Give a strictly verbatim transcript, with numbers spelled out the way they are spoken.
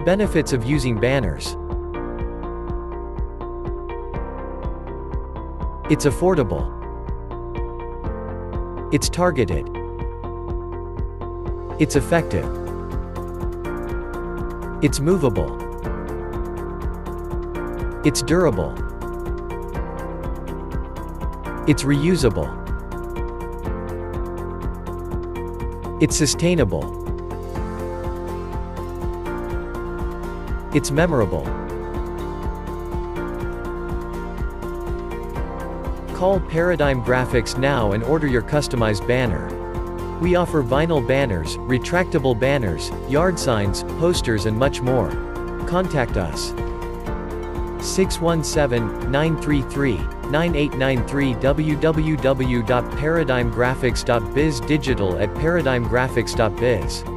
Benefits of using banners. It's affordable. It's targeted. It's effective. It's movable. It's durable. It's reusable. It's sustainable. It's memorable. Call Paradigm Graphics now and order your customized banner. We offer vinyl banners, retractable banners, yard signs, posters and much more. Contact us. six one seven, nine three three, nine eight nine three w w w dot paradigm graphics dot biz, digital at paradigm graphics dot biz.